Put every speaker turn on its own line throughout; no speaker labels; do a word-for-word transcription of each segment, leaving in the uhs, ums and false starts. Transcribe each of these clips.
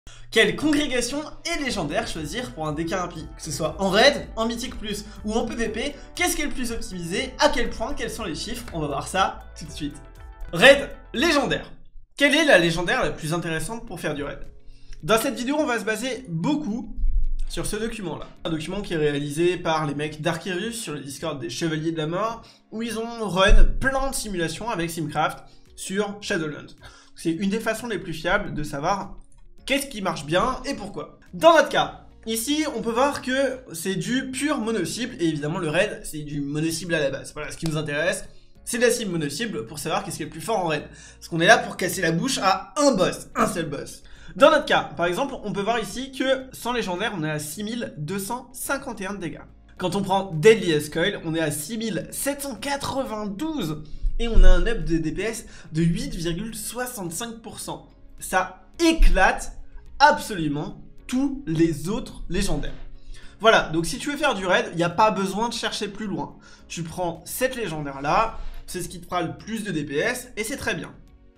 Quelle congrégation est légendaire choisir pour un D K impie? Que ce soit en raid, en mythique plus ou en P V P, qu'est-ce qui est le plus optimisé? À quel point? Quels sont les chiffres? On va voir ça tout de suite. Raid légendaire. Quelle est la légendaire la plus intéressante pour faire du raid? Dans cette vidéo, on va se baser beaucoup sur ce document-là. Un document qui est réalisé par les mecs d'Arkerius sur le Discord des Chevaliers de la Mort, où ils ont run plein de simulations avec Simcraft sur Shadowlands. C'est une des façons les plus fiables de savoir qu'est-ce qui marche bien et pourquoi. Dans notre cas, ici, on peut voir que c'est du pur mono-cible, et évidemment le raid, c'est du mono-cible à la base. Voilà, ce qui nous intéresse, c'est de la cible mono-cible pour savoir qu'est-ce qui est le plus fort en raid. Parce qu'on est là pour casser la bouche à un boss, un seul boss. Dans notre cas, par exemple, on peut voir ici que sans légendaire, on est à six mille deux cent cinquante et un de dégâts. Quand on prend Deadly Coil, on est à six mille sept cent quatre-vingt-douze et on a un up de D P S de huit virgule soixante-cinq pour cent. Ça éclate absolument tous les autres légendaires. Voilà, donc si tu veux faire du raid, il n'y a pas besoin de chercher plus loin. Tu prends cette légendaire là, c'est ce qui te fera le plus de D P S et c'est très bien.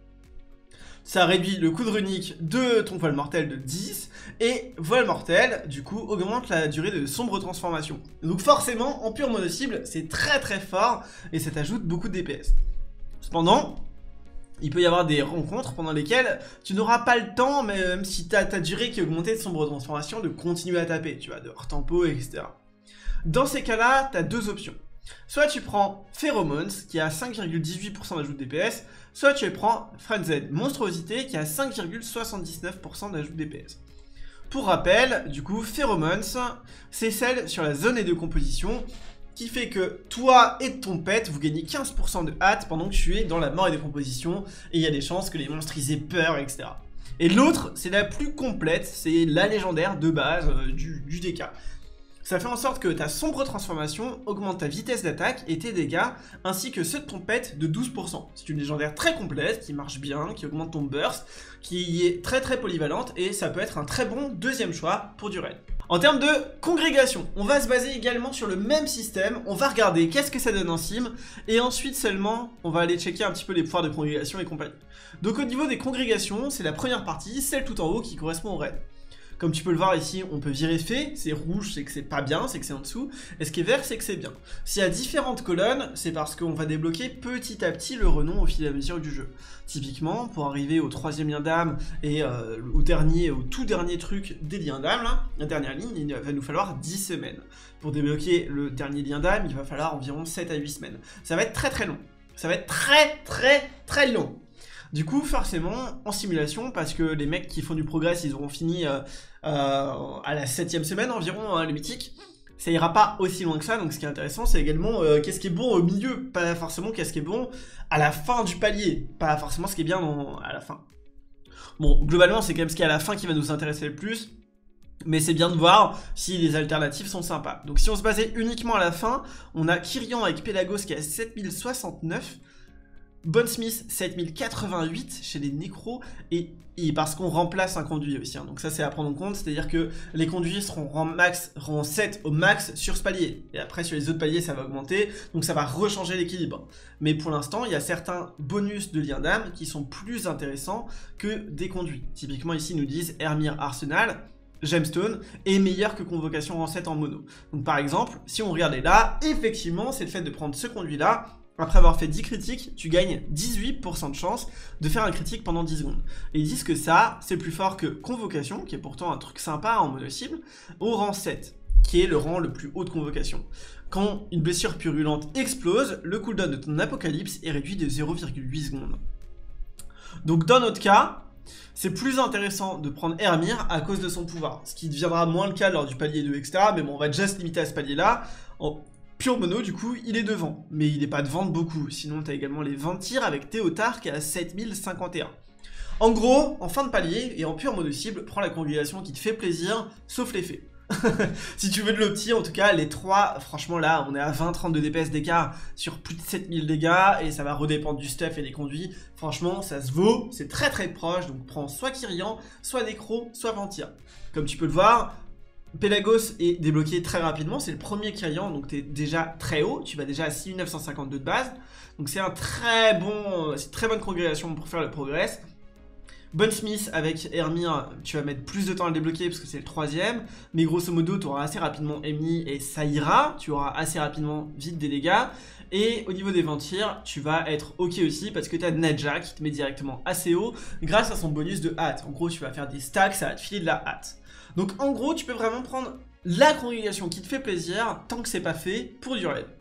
Ça réduit le coût de runique de ton voile mortel de dix, et voile mortel, du coup, augmente la durée de sombre transformation. Donc forcément, en pure mono-cible, c'est très très fort, et ça t'ajoute beaucoup de D P S. Cependant, il peut y avoir des rencontres pendant lesquelles tu n'auras pas le temps, même si tu as ta durée qui est augmentée de sombre transformation, de continuer à taper, tu vois, de hors tempo, et cetera. Dans ces cas-là, tu as deux options. Soit tu prends Pheromones, qui a cinq virgule dix-huit pour cent d'ajout de D P S, soit tu prends Frenzied Monstruosité, qui a cinq virgule soixante-dix-neuf pour cent d'ajout de D P S. Pour rappel, du coup, Pheromones, c'est celle sur la zone et de composition, qui fait que toi et ton pet, vous gagnez quinze pour cent de hâte pendant que tu es dans la mort et décomposition, et il y a des chances que les monstres ils aient peur, et cetera. Et l'autre, c'est la plus complète, c'est la légendaire de base euh, du, du D K. Ça fait en sorte que ta sombre transformation augmente ta vitesse d'attaque et tes dégâts, ainsi que ceux de ton pet de douze pour cent. C'est une légendaire très complète, qui marche bien, qui augmente ton burst, qui est très très polyvalente, et ça peut être un très bon deuxième choix pour du raid. En termes de congrégation, on va se baser également sur le même système, on va regarder qu'est-ce que ça donne en sim, et ensuite seulement, on va aller checker un petit peu les pouvoirs de congrégation et compagnie. Donc au niveau des congrégations, c'est la première partie, celle tout en haut qui correspond au raid. Comme tu peux le voir ici, on peut virer fait, c'est rouge, c'est que c'est pas bien, c'est que c'est en dessous, et ce qui est vert, c'est que c'est bien. S'il y a différentes colonnes, c'est parce qu'on va débloquer petit à petit le renom au fil et à mesure du jeu. Typiquement, pour arriver au troisième lien d'âme et euh, au dernier, au tout dernier truc des liens d'âme, la dernière ligne, il va nous falloir dix semaines. Pour débloquer le dernier lien d'âme, il va falloir environ sept à huit semaines. Ça va être très très long. Ça va être très très très long. Du coup, forcément, en simulation, parce que les mecs qui font du progress, ils auront fini euh, euh, à la septième semaine environ, hein, les mythiques, ça ira pas aussi loin que ça. Donc ce qui est intéressant, c'est également euh, qu'est-ce qui est bon au milieu, pas forcément qu'est-ce qui est bon à la fin du palier, pas forcément ce qui est bien dans, à la fin. Bon, globalement, c'est quand même ce qui est à la fin qui va nous intéresser le plus, mais c'est bien de voir si les alternatives sont sympas. Donc si on se basait uniquement à la fin, on a Kyrian avec Pelagos qui est à sept mille soixante-neuf, Bonesmith sept mille quatre-vingt-huit chez les nécros, et, et parce qu'on remplace un conduit aussi, hein. Donc ça c'est à prendre en compte, c'est à dire que les conduits seront rang max, rang sept au max sur ce palier, et après sur les autres paliers ça va augmenter, donc ça va rechanger l'équilibre. Mais pour l'instant il y a certains bonus de lien d'âme qui sont plus intéressants que des conduits. Typiquement ici ils nous disent Hermir Arsenal, Gemstone est meilleur que Convocation rang sept en mono. Donc par exemple, si on regardait là, effectivement c'est le fait de prendre ce conduit là. Après avoir fait dix critiques, tu gagnes dix-huit pour cent de chance de faire un critique pendant dix secondes. Et ils disent que ça, c'est plus fort que Convocation, qui est pourtant un truc sympa en mono-cible, au rang sept, qui est le rang le plus haut de Convocation. Quand une blessure purulente explose, le cooldown de ton apocalypse est réduit de zéro virgule huit secondes. Donc dans notre cas, c'est plus intéressant de prendre Hermir à cause de son pouvoir, ce qui deviendra moins le cas lors du palier deux, et cetera. Mais bon, on va déjà se limiter à ce palier-là. En pure mono, du coup, il est devant, mais il n'est pas devant de beaucoup. Sinon, tu as également les vingt tirs avec Théotard qui est à sept mille cinquante et un. En gros, en fin de palier et en pure mono cible, prends la congrégation qui te fait plaisir, sauf les faits. Si tu veux de l'opti, en tout cas, les trois, franchement là, on est à vingt à trente de D P S d'écart sur plus de sept mille dégâts, et ça va redépendre du stuff et des conduits. Franchement, ça se vaut, c'est très très proche, donc prends soit Kyrian, soit Nécro, soit Ventir. Comme tu peux le voir, Pelagos est débloqué très rapidement, c'est le premier Kyrian, donc tu es déjà très haut, tu vas déjà à six mille neuf cent cinquante-deux de base, donc c'est un très bon, c'est une très bonne congrégation pour faire le progress. Bonnesmith avec Hermir, tu vas mettre plus de temps à le débloquer parce que c'est le troisième, mais grosso modo tu auras assez rapidement Emni et ça ira, tu auras assez rapidement vite des dégâts. Et au niveau des Ventires, tu vas être ok aussi parce que tu as Nadja qui te met directement assez haut grâce à son bonus de hâte. En gros tu vas faire des stacks, ça va te filer de la hâte. Donc en gros tu peux vraiment prendre la congrégation qui te fait plaisir tant que c'est pas fait pour du raid.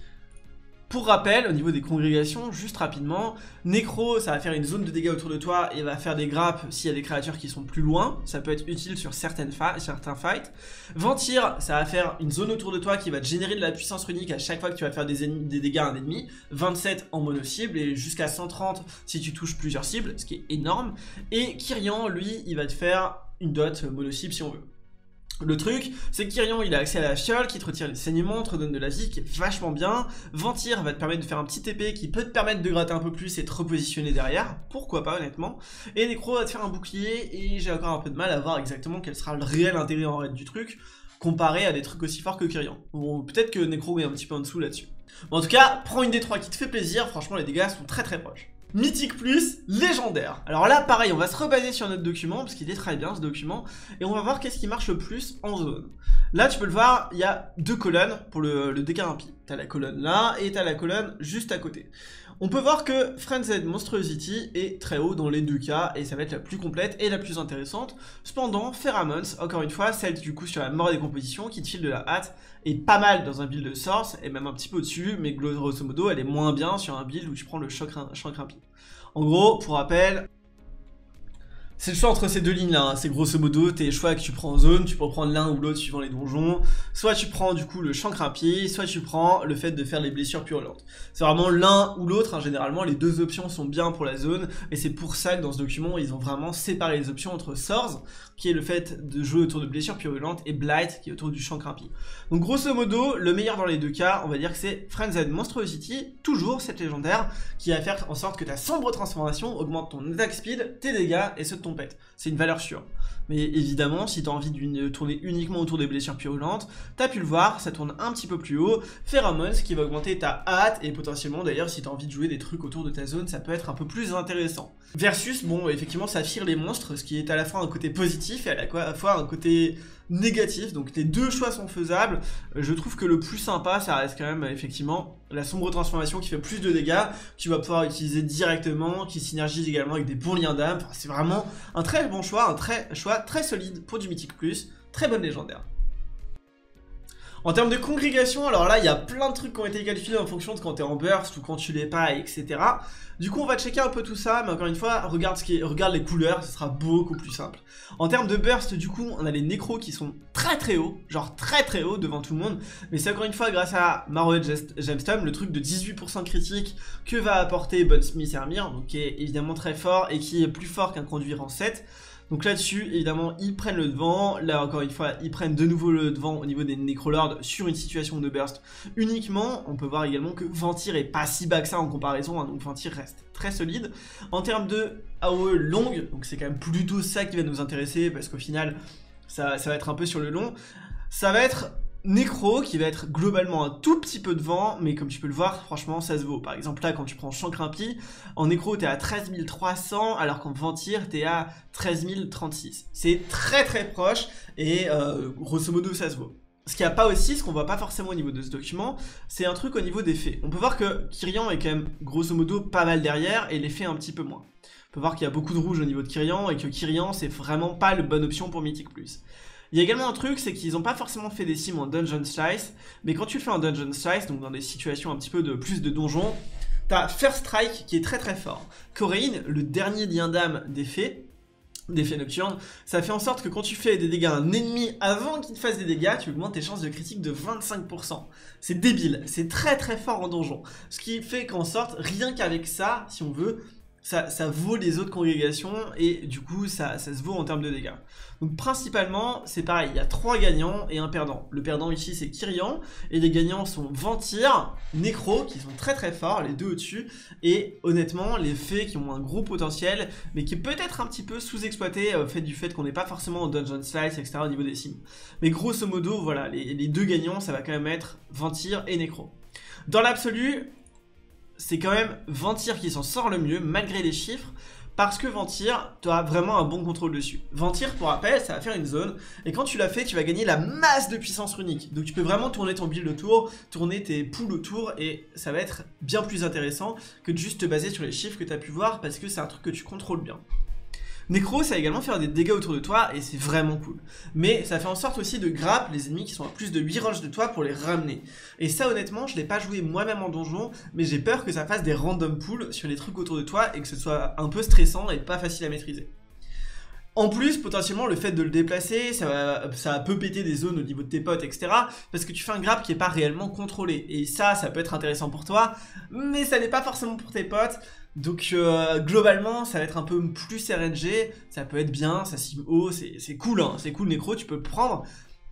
Pour rappel, au niveau des congrégations, juste rapidement, Nécro, ça va faire une zone de dégâts autour de toi et va faire des grappes s'il y a des créatures qui sont plus loin. Ça peut être utile sur certaines certains fights. Ventir, ça va faire une zone autour de toi qui va te générer de la puissance runique à chaque fois que tu vas faire des, ennemis, des dégâts à un ennemi. vingt-sept en mono-cible et jusqu'à cent trente si tu touches plusieurs cibles, ce qui est énorme. Et Kyrian, lui, il va te faire une dot mono-cible si on veut. Le truc, c'est que Kyrian il a accès à la fiole qui te retire les saignements, te redonne de la vie, qui est vachement bien. Ventir va te permettre de faire un petit T P qui peut te permettre de gratter un peu plus et te repositionner derrière, pourquoi pas honnêtement. Et Nécro va te faire un bouclier et j'ai encore un peu de mal à voir exactement quel sera le réel intérêt en raid du truc comparé à des trucs aussi forts que Kyrian. Bon, peut-être que Nécro est un petit peu en dessous là-dessus. Bon, en tout cas, prends une des trois qui te fait plaisir, franchement les dégâts sont très très proches. Mythique plus, légendaire. Alors là, pareil, on va se rebaser sur notre document, parce qu'il est très bien ce document, et on va voir qu'est-ce qui marche le plus en zone. Là, tu peux le voir, il y a deux colonnes pour le, le dégât impie. T'as la colonne là, et t'as la colonne juste à côté. On peut voir que Frenzied Monstrosity est très haut dans les deux cas, et ça va être la plus complète et la plus intéressante. Cependant, Pheromones, encore une fois, celle du coup sur la mort des compositions, qui te file de la hâte, est pas mal dans un build de Source, et même un petit peu au-dessus, mais grosso modo, elle est moins bien sur un build où tu prends le choc impie. En gros, pour rappel, c'est le choix entre ces deux lignes là, hein. C'est grosso modo tes choix que tu prends en zone, tu peux prendre l'un ou l'autre suivant les donjons, soit tu prends du coup le chancre impie, soit tu prends le fait de faire les blessures purulentes. C'est vraiment l'un ou l'autre, hein. Généralement les deux options sont bien pour la zone, et c'est pour ça que dans ce document ils ont vraiment séparé les options entre Swords, qui est le fait de jouer autour de blessures purulentes, et Blight, qui est autour du chancre impie. Donc grosso modo, le meilleur dans les deux cas, on va dire que c'est Frenzied Monstrosity, toujours cette légendaire, qui va faire en sorte que ta sombre transformation augmente ton attack speed, tes dégâts et ceux de ton pet. C'est une valeur sûre. Mais évidemment, si tu as envie de tourner uniquement autour des blessures purulentes, tu as pu le voir, ça tourne un petit peu plus haut. Pheromones qui va augmenter ta hâte, et potentiellement d'ailleurs si tu as envie de jouer des trucs autour de ta zone, ça peut être un peu plus intéressant. Versus, bon, effectivement, ça fire les monstres, ce qui est à la fois un côté positif et à la fois un côté négatif, donc tes deux choix sont faisables. Je trouve que le plus sympa, ça reste quand même effectivement la sombre transformation qui fait plus de dégâts, que tu vas pouvoir utiliser directement, qui synergise également avec des bons liens d'âme. Enfin, c'est vraiment un très bon choix, un très choix très solide pour du Mythique plus, très bonne légendaire. En termes de congrégation, alors là, il y a plein de trucs qui ont été calculés en fonction de quand tu es en burst ou quand tu l'es pas, et cetera. Du coup, on va checker un peu tout ça, mais encore une fois, regarde, ce qui est, regarde les couleurs, ce sera beaucoup plus simple. En termes de burst, du coup, on a les nécros qui sont très très hauts, genre très très hauts devant tout le monde, mais c'est encore une fois grâce à Marrowhead Gemstone, le truc de dix-huit pour cent critique que va apporter Bonnesmith Hermir, donc qui est évidemment très fort et qui est plus fort qu'un conduire en sept. Donc là-dessus, évidemment, ils prennent le devant. Là, encore une fois, ils prennent de nouveau le devant au niveau des Necrolords sur une situation de burst uniquement. On peut voir également que Ventir est pas si bas que ça en comparaison, hein, donc Ventir reste très solide. En termes de A O E longue, donc c'est quand même plutôt ça qui va nous intéresser, parce qu'au final, ça, ça va être un peu sur le long. Ça va être Nécro qui va être globalement un tout petit peu devant, mais comme tu peux le voir, franchement ça se vaut. Par exemple là, quand tu prends Chancre impie, en Nécro t'es à treize mille trois cents, alors qu'en Ventir t'es à treize mille trente-six. C'est très très proche, et euh, grosso modo ça se vaut. Ce qu'il n'y a pas aussi, ce qu'on voit pas forcément au niveau de ce document, c'est un truc au niveau des faits. On peut voir que Kyrian est quand même grosso modo pas mal derrière, et les faits un petit peu moins. On peut voir qu'il y a beaucoup de rouge au niveau de Kyrian, et que Kyrian c'est vraiment pas la bonne option pour Mythique plus. Il y a également un truc, c'est qu'ils n'ont pas forcément fait des sims en Dungeon Slice, mais quand tu le fais en Dungeon Slice, donc dans des situations un petit peu de plus de donjons, t'as First Strike qui est très très fort. Coréine, le dernier lien d'âme des fées, des fées nocturnes, ça fait en sorte que quand tu fais des dégâts à un ennemi avant qu'il te fasse des dégâts, tu augmentes tes chances de critique de vingt-cinq pour cent. C'est débile, c'est très très fort en donjon. Ce qui fait qu'en sorte, rien qu'avec ça, si on veut, Ça, ça vaut les autres congrégations, et du coup ça, ça se vaut en termes de dégâts. Donc principalement c'est pareil, il y a trois gagnants et un perdant. Le perdant ici c'est Kyrian, et les gagnants sont Ventir, Nécro qui sont très très forts, les deux au-dessus, et honnêtement les fées qui ont un gros potentiel, mais qui est peut-être un petit peu sous-exploité au fait du fait qu'on n'est pas forcément en Dungeon Slice, et cetera au niveau des sims. Mais grosso modo voilà, les, les deux gagnants ça va quand même être Ventir et Nécro. Dans l'absolu, c'est quand même Ventir qui s'en sort le mieux malgré les chiffres, Parce que Ventir, tu auras vraiment un bon contrôle dessus. Ventir, pour rappel, ça va faire une zone, et quand tu l'as fait, tu vas gagner la masse de puissance runique. Donc tu peux vraiment tourner ton build autour, tourner tes poules autour, et ça va être bien plus intéressant que de juste te baser sur les chiffres que tu as pu voir, parce que c'est un truc que tu contrôles bien. Necro, ça va également faire des dégâts autour de toi, et c'est vraiment cool. Mais ça fait en sorte aussi de grappe les ennemis qui sont à plus de huit ranges de toi pour les ramener. Et ça, honnêtement, je l'ai pas joué moi-même en donjon, mais j'ai peur que ça fasse des random pulls sur les trucs autour de toi, et que ce soit un peu stressant et pas facile à maîtriser. En plus, potentiellement, le fait de le déplacer, ça, va, ça peut péter des zones au niveau de tes potes, et cetera. Parce que tu fais un grab qui n'est pas réellement contrôlé. Et ça, ça peut être intéressant pour toi, mais ça n'est pas forcément pour tes potes. Donc euh, globalement, ça va être un peu plus R N G, ça peut être bien, ça sim haut, c'est cool, hein, c'est cool Necro, tu peux le prendre.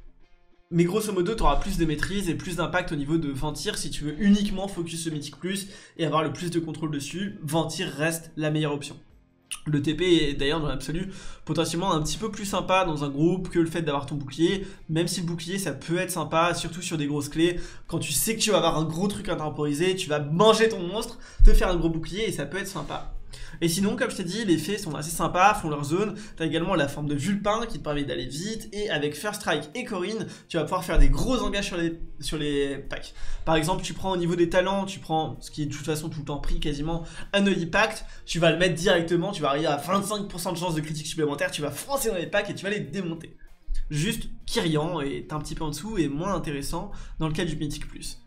Mais grosso modo, tu auras plus de maîtrise et plus d'impact au niveau de Ventir si tu veux uniquement focus le Mythique Plus et avoir le plus de contrôle dessus. Ventir reste la meilleure option. Le T P est d'ailleurs dans l'absolu potentiellement un petit peu plus sympa dans un groupe que le fait d'avoir ton bouclier, même si le bouclier ça peut être sympa, surtout sur des grosses clés, quand tu sais que tu vas avoir un gros truc à temporiser, tu vas manger ton monstre, te faire un gros bouclier et ça peut être sympa. Et sinon, comme je t'ai dit, les fées sont assez sympas, font leur zone. T'as également la forme de Vulpin qui te permet d'aller vite. Et avec First Strike et Corinne, tu vas pouvoir faire des gros engages sur les, sur les packs. Par exemple, tu prends au niveau des talents, tu prends, ce qui est de toute façon tout le temps pris quasiment, un Holy Pact. Tu vas le mettre directement, tu vas arriver à vingt-cinq pour cent de chance de critique supplémentaire. Tu vas foncer dans les packs et tu vas les démonter. Juste Kyrian est un petit peu en dessous et moins intéressant dans le cas du Mythique Plus.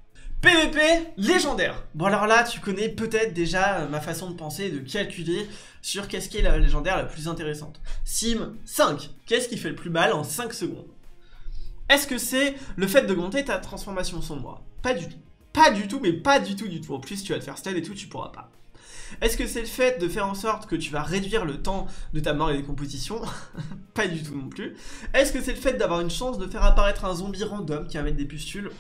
P V P légendaire. Bon alors là tu connais peut-être déjà ma façon de penser et de calculer sur qu'est-ce qui est la légendaire la plus intéressante. Sim cinq, qu'est-ce qui fait le plus mal en cinq secondes? Est-ce que c'est le fait d'augmenter ta transformation sombre? Pas du tout. Pas du tout, mais pas du tout du tout. En plus tu vas te faire stun et tout, tu pourras pas. Est-ce que c'est le fait de faire en sorte que tu vas réduire le temps de ta mort et des compositions? Pas du tout non plus. Est-ce que c'est le fait d'avoir une chance de faire apparaître un zombie random qui va mettre des pustules?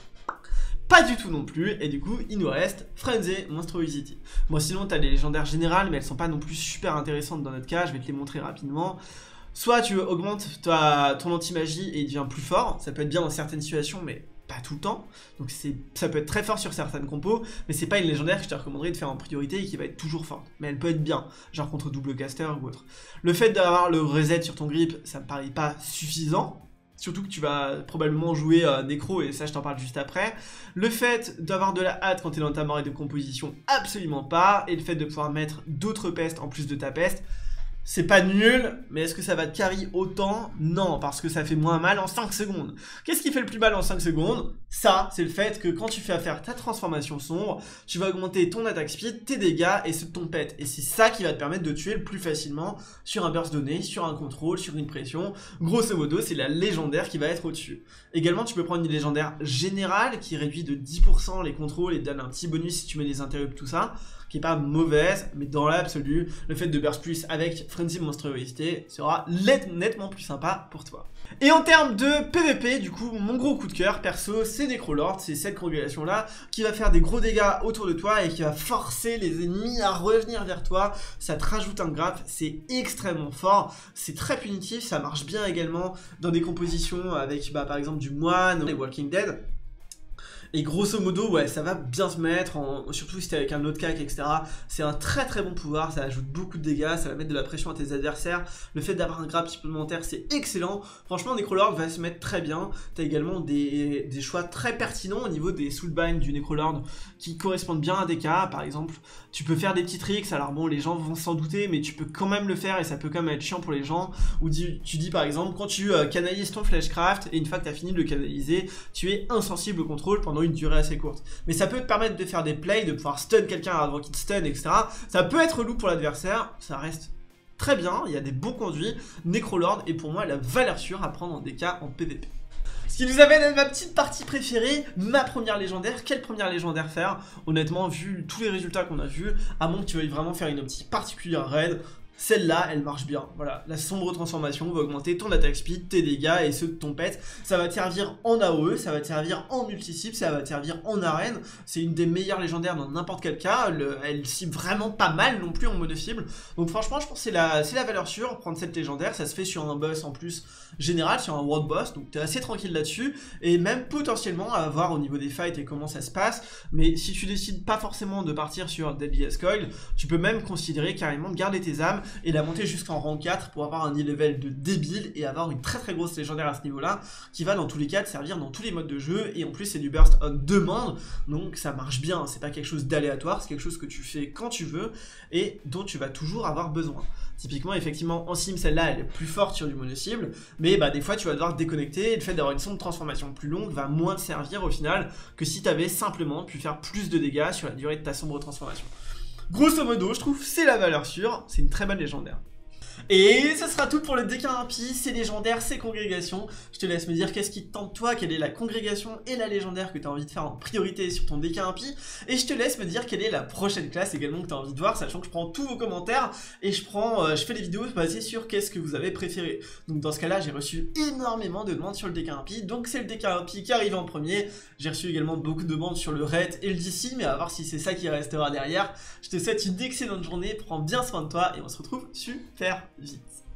Pas du tout non plus, et du coup il nous reste Frenzy, Monstrosity. Bon sinon t'as les légendaires générales, mais elles sont pas non plus super intéressantes dans notre cas, je vais te les montrer rapidement. Soit tu augmentes ta, ton anti-magie et il devient plus fort, ça peut être bien dans certaines situations, mais pas tout le temps. Donc ça peut être très fort sur certaines compos, mais c'est pas une légendaire que je te recommanderais de faire en priorité et qui va être toujours forte. Mais elle peut être bien, genre contre double caster ou autre. Le fait d'avoir le reset sur ton grip, ça me paraît pas suffisant. Surtout que tu vas probablement jouer euh, Necro, et ça je t'en parle juste après. Le fait d'avoir de la hâte quand tu es dans ta mort et de composition, absolument pas. Et le fait de pouvoir mettre d'autres pestes en plus de ta peste, c'est pas nul, mais est-ce que ça va te carry autant? Non, parce que ça fait moins mal en cinq secondes. Qu'est-ce qui fait le plus mal en cinq secondes? Ça, c'est le fait que quand tu fais faire ta transformation sombre, tu vas augmenter ton attaque speed, tes dégâts et ceux de ton pet. Et c'est ça qui va te permettre de tuer le plus facilement sur un burst donné, sur un contrôle, sur une pression. Grosso modo, c'est la légendaire qui va être au-dessus. Également, tu peux prendre une légendaire générale qui réduit de dix pour cent les contrôles et te donne un petit bonus si tu mets des interrupts, tout ça, qui est pas mauvaise, mais dans l'absolu, le fait de burst plus avec Frenzy Monstrosity sera nettement plus sympa pour toi. Et en termes de P V P, du coup, mon gros coup de cœur, perso, c'est Necrolord, c'est cette congrégation-là, qui va faire des gros dégâts autour de toi et qui va forcer les ennemis à revenir vers toi. Ça te rajoute un graphe, c'est extrêmement fort, c'est très punitif, ça marche bien également dans des compositions avec, bah, par exemple, du moine, les Walking Dead. Et grosso modo, ouais, ça va bien se mettre, en, surtout si t'es avec un autre cac, et cetera. C'est un très très bon pouvoir, ça ajoute beaucoup de dégâts, ça va mettre de la pression à tes adversaires. Le fait d'avoir un grab supplémentaire, c'est excellent. Franchement, Necrolord va se mettre très bien. T'as également des, des choix très pertinents au niveau des soulbind du Necrolord qui correspondent bien à des cas. Par exemple, tu peux faire des petits tricks, alors bon, les gens vont s'en douter, mais tu peux quand même le faire et ça peut quand même être chiant pour les gens. Ou tu, tu dis par exemple, quand tu euh, canalises ton Fleshcraft et une fois que t'as fini de le canaliser, tu es insensible au contrôle pendant une durée assez courte. Mais ça peut te permettre de faire des plays, de pouvoir stun quelqu'un avant qu'il te stun, et cetera. Ça peut être lourd pour l'adversaire, ça reste très bien, il y a des bons conduits. Necrolord est pour moi la valeur sûre à prendre en D K en P V P. Ce qui nous amène à ma petite partie préférée, ma première légendaire. Quelle première légendaire faire? Honnêtement, vu tous les résultats qu'on a vus, à moins que tu veuilles vraiment faire une optique particulière raid, celle-là, elle marche bien. Voilà, la sombre transformation va augmenter ton attaque speed, tes dégâts et ceux de ton pet. Ça va te servir en A O E, ça va te servir en multi-cible, ça va te servir en arène. C'est une des meilleures légendaires dans n'importe quel cas. Le, elle cible vraiment pas mal non plus en mono-cible. Donc franchement, je pense que c'est la, c'est la valeur sûre. Prendre cette légendaire, ça se fait sur un boss en plus général, sur un world boss. Donc t'es assez tranquille là-dessus. Et même potentiellement à voir au niveau des fights et comment ça se passe. Mais si tu décides pas forcément de partir sur Deadliest Coil, tu peux même considérer carrément de garder tes âmes et la monter jusqu'en rang quatre pour avoir un e-level de débile et avoir une très très grosse légendaire à ce niveau-là qui va dans tous les cas te servir dans tous les modes de jeu. Et en plus c'est du burst on demande, donc ça marche bien, c'est pas quelque chose d'aléatoire, c'est quelque chose que tu fais quand tu veux et dont tu vas toujours avoir besoin. Typiquement, effectivement, en sim, celle-là, elle est plus forte sur du mono-cible, mais bah, des fois, tu vas devoir te déconnecter, et le fait d'avoir une sombre transformation plus longue va moins te servir au final que si tu avais simplement pu faire plus de dégâts sur la durée de ta sombre transformation. Grosso modo, je trouve c'est la valeur sûre, c'est une très bonne légendaire. Et ce sera tout pour le déclin impie, c'est légendaire, c'est congrégation. Je te laisse me dire qu'est-ce qui te tente toi, quelle est la congrégation et la légendaire que tu as envie de faire en priorité sur ton déclin impie. Et je te laisse me dire quelle est la prochaine classe également que tu as envie de voir, sachant que je prends tous vos commentaires et je prends, euh, je fais des vidéos basées sur qu'est-ce que vous avez préféré. Donc dans ce cas-là, j'ai reçu énormément de demandes sur le déclin impie, donc c'est le déclin impie qui arrive en premier. J'ai reçu également beaucoup de demandes sur le raid et le D C, mais à voir si c'est ça qui restera derrière. Je te souhaite une excellente journée, prends bien soin de toi et on se retrouve super vite.